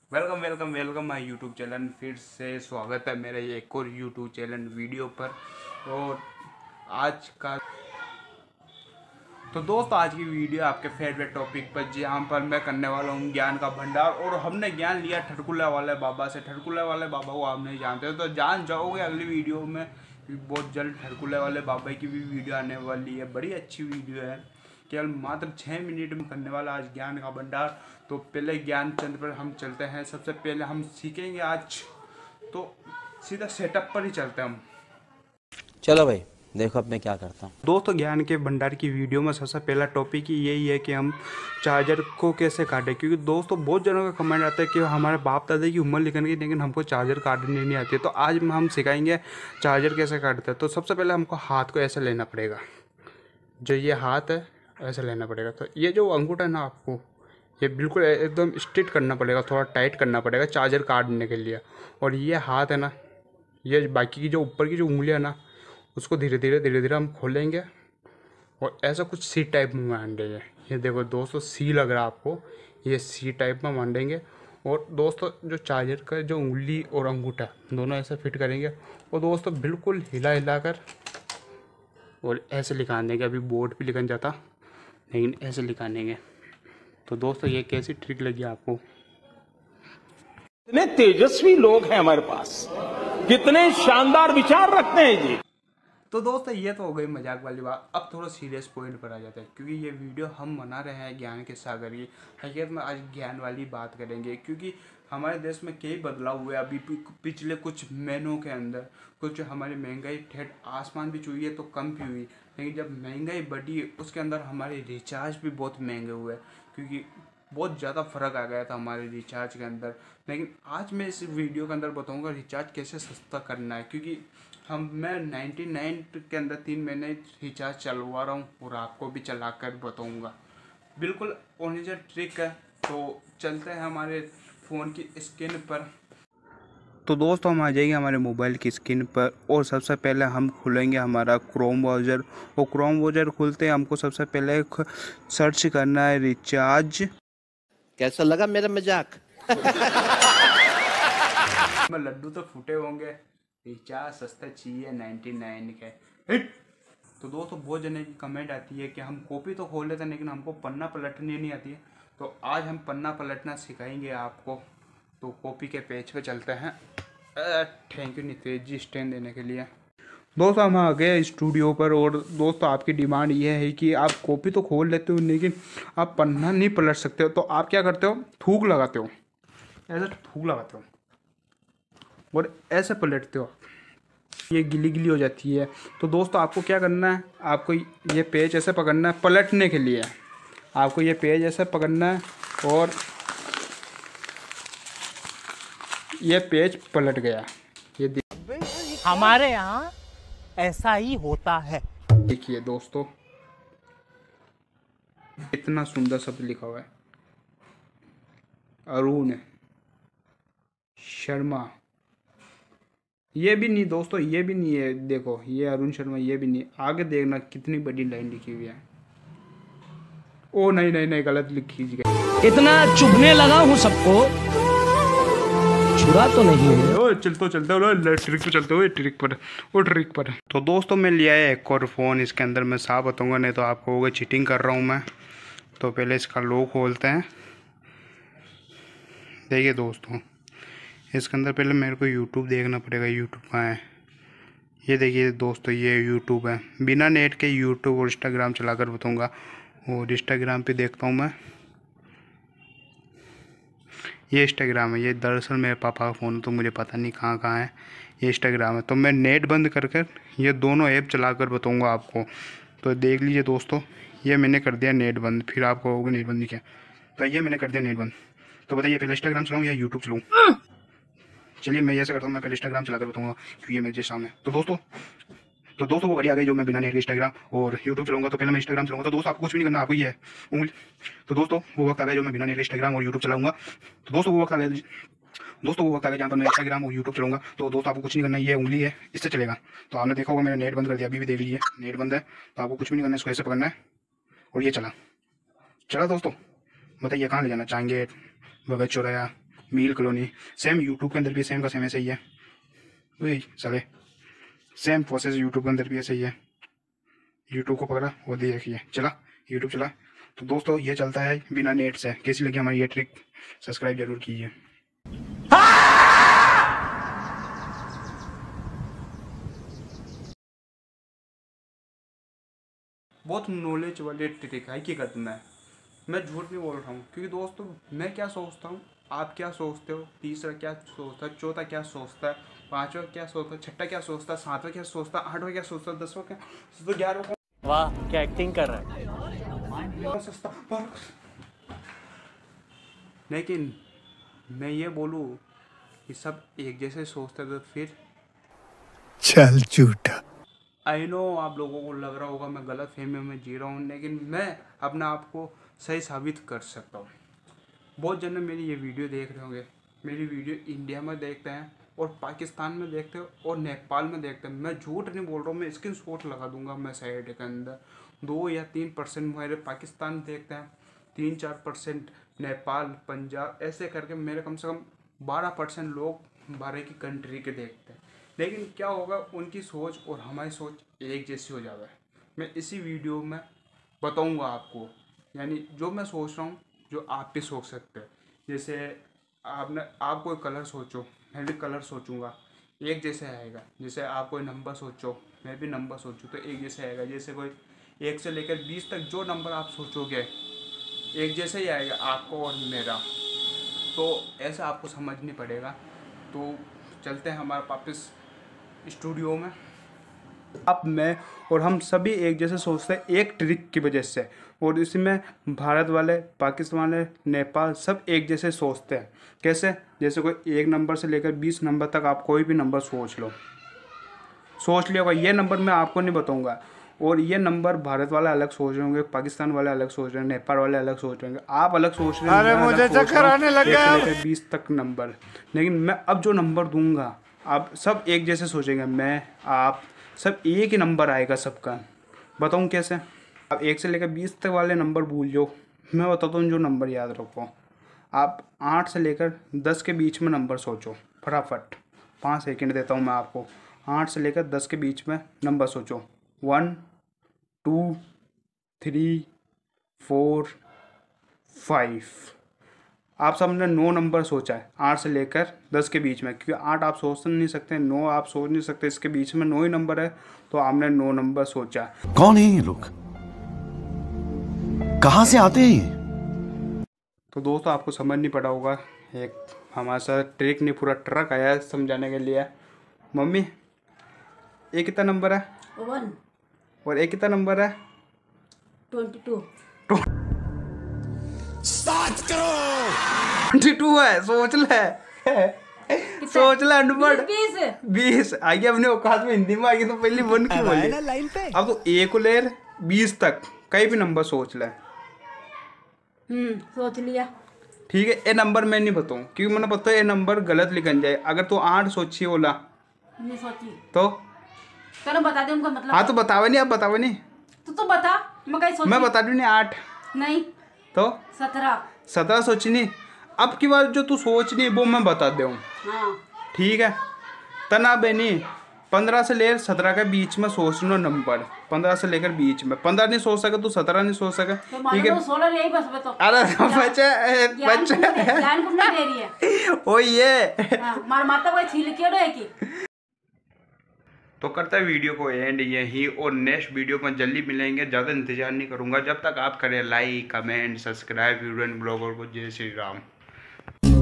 Welcome welcome welcome my YouTube channel. फिर से स्वागत है मेरे एक और यूट्यूब चैनल वीडियो पर। और आज का आज की वीडियो आपके फेवरेट टॉपिक पर, जहाँ पर मैं करने वाला हूँ ज्ञान का भंडार। और हमने ज्ञान लिया ठरकुला वाले बाबा से। ठरकुला वाले बाबा को आप नहीं जानते तो जान जाओगे अगली वीडियो में। बहुत जल्द ठरकुला वाले बाबा की भी वीडियो आने वाली है, बड़ी अच्छी वीडियो है। केवल मात्र 6 मिनट में करने वाला आज ज्ञान का भंडार। तो पहले ज्ञान चंद पर हम चलते हैं। सबसे पहले हम सीखेंगे आज, तो सीधा सेटअप पर ही चलते हैं हम। चलो भाई देखो अब मैं क्या करता हूँ। दोस्तों ज्ञान के भंडार की वीडियो में सबसे पहला टॉपिक ही यही है कि हम चार्जर को कैसे काटें। क्योंकि दोस्तों बहुत जनों का कमेंट आता है कि हमारे बाप दादा की उम्र लिखने की, लेकिन हमको चार्जर काटने नहीं आती है। तो आज हम सिखाएंगे चार्जर कैसे काटते हैं। तो सबसे पहले हमको हाथ को ऐसे लेना पड़ेगा, जो ये हाथ है ऐसे लेना पड़ेगा। तो ये जो अंगूठा है ना, आपको ये बिल्कुल एकदम स्ट्रिट करना पड़ेगा, थोड़ा टाइट करना पड़ेगा चार्जर काटने के लिए। और ये हाथ है ना, ये बाकी की जो ऊपर की जो उंगलियां ना, उसको धीरे धीरे हम खोलेंगे और ऐसा कुछ सी टाइप में मांडेंगे। ये देखो दोस्तों, सी लग रहा है आपको, ये सी टाइप में मांडेंगे। और दोस्तों जो चार्जर का जो उंगली और अंगूठा दोनों ऐसे फिट करेंगे और दोस्तों बिल्कुल हिला हिला कर और ऐसे लिखा देंगे। अभी बोर्ड पे लिखन जाता, लेकिन ऐसे लिखा देंगे। तो दोस्तों ये कैसी ट्रिक लगी आपको? कितने तेजस्वी लोग हैं हमारे पास, कितने शानदार विचार रखते हैं जी। तो दोस्तों ये तो हो गई मजाक वाली बात। अब थोड़ा सीरियस पॉइंट पर आ जाता है, क्योंकि ये वीडियो हम बना रहे हैं ज्ञान के सागर की। हकीकत में आज ज्ञान वाली बात करेंगे, क्योंकि हमारे देश में कई बदलाव हुए अभी पिछले कुछ महीनों के अंदर। कुछ हमारी महंगाई ठेठ आसमान भी छुई है तो कम भी हुई, लेकिन जब महंगाई बढ़ी उसके अंदर हमारे रिचार्ज भी बहुत महंगे हुए, क्योंकि बहुत ज़्यादा फ़र्क आ गया था हमारे रिचार्ज के अंदर। लेकिन आज मैं इस वीडियो के अंदर बताऊंगा रिचार्ज कैसे सस्ता करना है। क्योंकि मैं 99 के अंदर 3 महीने रिचार्ज चलवा रहा हूँ और आपको भी चला कर बताऊँगा। बिल्कुल ओरिजिनल ट्रिक है। तो चलते हैं हमारे फ़ोन की स्क्रीन पर। तो दोस्तों हम आ जाएंगे हमारे मोबाइल की स्क्रीन पर और सबसे पहले हम खुलेंगे हमारा क्रोम ब्राउज़र। और क्रोम ब्राउज़र खुलते हमको सबसे पहले सर्च करना है रिचार्ज। कैसा लगा मेरा मजाक? में लड्डू तो फूटे होंगे, रिचार्ज सस्ता चाहिए 99 के हिट। तो दोस्तों बहुत जने की कमेंट आती है कि हम कॉपी तो खोल लेते हैं लेकिन हमको पन्ना पलटनी नहीं आती है। तो आज हम पन्ना पलटना सिखाएंगे आपको। तो कॉपी के पेज पे चलते हैं। Thank you Nitesh ji stand देने के लिए। दोस्तों हम आ गए स्टूडियो पर। और दोस्तों आपकी डिमांड ये है कि आप कॉपी तो खोल लेते हो लेकिन आप पन्ना नहीं पलट सकते हो। तो आप क्या करते हो, थूक लगाते हो, ऐसे थूक लगाते हो और ऐसे पलटते हो, ये गिली गिली हो जाती है। तो दोस्तों आपको क्या करना है, आपको ये पेज ऐसे पकड़ना है पलटने के लिए। आपको ये पेज ऐसे पकड़ना है और ये पेज पलट गया। ये हमारे यहाँ ऐसा ही होता है। देखिए दोस्तों, इतना सुंदर शब्द लिखा हुआ है, अरुण शर्मा। ये भी नहीं दोस्तों, ये भी नहीं है। देखो ये अरुण शर्मा, ये भी नहीं। आगे देखना कितनी बड़ी लाइन लिखी हुई है। ओ नहीं नहीं नहीं, गलत लिखी गई। इतना चुभने लगा हूँ सबको, छुरा तो नहीं है। ओ चलते ट्रिक पे चलते हुए ट्रिक पर। तो दोस्तों मैं लिया है एक और फ़ोन। इसके अंदर मैं साफ बताऊंगा, नहीं तो आपको होगा चीटिंग कर रहा हूँ मैं। तो पहले इसका लॉक खोलते हैं। देखिए दोस्तों, इसके अंदर पहले मेरे को यूट्यूब देखना पड़ेगा। यूट्यूब कहाँ है? ये देखिए दोस्तों, ये यूट्यूब है। बिना नेट के यूट्यूब और इंस्टाग्राम चलाकर बताऊंगा। और इंस्टाग्राम पे देखता हूँ मैं, ये इंस्टाग्राम है। ये दरअसल मेरे पापा का फ़ोन है तो मुझे पता नहीं कहाँ कहाँ है। ये इंस्टाग्राम है। तो मैं नेट बंद कर कर ये दोनों ऐप चलाकर बताऊंगा आपको। तो देख लीजिए दोस्तों, ये मैंने कर दिया नेट बंद। फिर आपको होगा नेट बंद क्या? तो ये मैंने कर दिया नेट बंद। तो बताइए पहले इंस्टाग्राम चलाऊँ या यूट्यूब चलाऊँ? चलिए मैं ऐसा करता हूँ, मैं पहले इंस्टाग्राम चलाकर बताऊँगा क्योंकि ये मेरे सामने। तो दोस्तों वो घड़ी आ गई जो मैं बिना नेट के इंस्टाग्राम और यूट्यूब चलाऊंगा। तो पहले मैं इंस्टाग्राम चलाऊंगा। तो दोस्तों आपको कुछ भी नहीं करना, आपको ये है उंगली। तो दोस्तों वो वक्त आ गया जो मैं बिना नेट के इंस्टाग्राम और यूट्यूब चलाऊंगा। तो दोस्तों वो वक्त आ गया जहाँ पर मैं इंस्टाग्राम और यूट्यूब चलाऊंगा। तो दोस्तों आपको कुछ नहीं करना, ये उंगली है, इससे चलेगा। तो आपने देखा होगा मैंने नेट बंद कर दिया, अभी भी देख लीजिए नेट बंद है। तो आपको कुछ भी नहीं करना, इसको ऐसे पकड़ना है और ये चला दोस्तों। बताइए कहाँ ले जाना चाहेंगे? Bhagat Chauraya, mill colony. Same YouTube के अंदर भी सेम का सेम ऐसा ही है। वही साले सेम प्रोसेस यूट्यूब के अंदर भी ऐसा ही है। यूट्यूब को पकड़ा वो देखिए चला, यूट्यूब चला। तो दोस्तों ये चलता है बिना नेट से। कैसी लगी हमारी ये ट्रिक, सब्सक्राइब जरूर कीजिए। बहुत नॉलेज वाली ट्रिक है कि करना है। मैं झूठ नहीं बोल रहा हूँ, क्योंकि दोस्तों मैं क्या सोचता हूँ, आप क्या सोचते हो, तीसरा क्या सोचता है, चौथा क्या सोचता है, पांचवा क्या सोचता है, छठा क्या सोचता है, सातवां क्या सोचता है, आठवां क्या सोचता है, 10वां क्या, तो 11वां वाह क्या एक्टिंग कर रहा है। लेकिन मैं ये बोलूँ कि सब एक जैसे सोचते तो फिर चल झूठा। आई नो आप लोगों को लग रहा होगा मैं गलत फहमी में जी रहा हूँ, लेकिन मैं अपने आप को सही साबित कर सकता हूँ। बहुत जने मेरी ये वीडियो देख रहे होंगे। मेरी वीडियो इंडिया में देखते हैं और पाकिस्तान में देखते हैं और नेपाल में देखते हैं। मैं झूठ नहीं बोल रहा हूँ, मैं स्क्रीनशॉट लगा दूंगा मैं साइड के अंदर। 2 या 3% मेरे पाकिस्तान देखते हैं, 3-4% नेपाल, पंजाब, ऐसे करके मेरे कम से कम 12% लोग बाहर की कंट्री के देखते हैं। लेकिन क्या होगा, उनकी सोच और हमारी सोच एक जैसी हो जाता है। मैं इसी वीडियो में बताऊंगा आपको, यानी जो मैं सोच रहा हूँ जो आप भी सोच सकते हैं। जैसे आप कोई कलर सोचो, मैं भी कलर सोचूंगा, एक जैसे आएगा। जैसे आप कोई नंबर सोचो, मैं भी नंबर सोचूँ तो एक जैसे आएगा। जैसे कोई 1 से लेकर 20 तक जो नंबर आप सोचोगे एक जैसे ही आएगा आपको और मेरा। तो ऐसा आपको समझनी पड़ेगा। तो चलते हैं हमारे वापस स्टूडियो में। आप, मैं और हम सभी एक जैसे सोचते हैं एक ट्रिक की वजह से, और इसमें भारत वाले, पाकिस्तान वाले, नेपाल सब एक जैसे सोचते हैं। कैसे? जैसे कोई 1 नंबर से लेकर 20 नंबर तक आप कोई भी नंबर सोच लो, सोच लिया होगा। ये नंबर मैं आपको नहीं बताऊंगा, और ये नंबर भारत वाले अलग सोच रहे होंगे, पाकिस्तान वाले अलग सोच रहे हैं, नेपाल वाले अलग सोच रहे होंगे, आप अलग सोच रहे हैं। अरे मुझे चक्कर आने लग गया। 1 से लेकर 20 तक नंबर। लेकिन मैं अब जो नंबर दूंगा आप सब एक जैसे सोचेंगे। मैं, आप सब एक ही नंबर आएगा सबका। बताऊं कैसे? आप 1 से लेकर 20 तक वाले नंबर भूल जाओ, मैं बताता हूँ जो नंबर याद रखो। आप 8 से लेकर 10 के बीच में नंबर सोचो फटाफट। 5 सेकंड देता हूँ मैं आपको। 8 से लेकर 10 के बीच में नंबर सोचो। 1 2 3 4 5। आप सबने 9 नंबर सोचा है 8 से लेकर 10 के बीच में, क्योंकि 8 आप सोच नहीं सकते, 9 आप सोच नहीं सकते, इसके बीच में 9 ही नंबर है, तो आपने 9 नंबर सोचा। कौन है ये लोग, कहां से आते हैं ये? तो दोस्तों आपको समझ नहीं पड़ा होगा, एक हमारे साथ ट्रिक नहीं पूरा ट्रक आया है समझाने के लिए। मम्मी ये कितना नंबर है? 1 और ये कितना नंबर है? 22 22 है। सोच ले सोच ले अनपढ़। 20 आगे अपने औकात में हिंदी में आगे तो पहले 1 की बोली। अब तो 1 को ले 20 तक कई भी नंबर सोच ले। सोच लिया। ठीक है, ये नंबर मैं नहीं बताऊँ, क्योंकि मैंने पता है ये नंबर गलत लिखन जाए। अगर तू 8 सोची ओला नहीं सोची तो चलो बता दे उनका मतलब। हाँ तो बतावे नहीं, आप बतावे नहीं तो बता, मैं कहीं सोची। मैं बता दूँ नहीं 8 नहीं तो 17 सोची नहीं। अब की बार जो तू सोच नहीं वो मैं बता दे हूँ। हाँ ठीक है, तना बेनी 15 से लेकर 17 के बीच में सोच लो नंबर। 15 से लेकर बीच में 15 नहीं सोच सके तो 17 नहीं सोच सके। तो ठीक है, 16 यही बस बता। अरे बच्चा ज्ञान कुछ नहीं दे रही है। ओ ये मार माता कोई छील क्यों रहे की। तो करता है वीडियो को एंड यही, और नेक्स्ट वीडियो में जल्दी मिलेंगे। ज़्यादा इंतजार नहीं करूँगा, जब तक आप करें like comment subscribe video blogger को। जय श्री राम।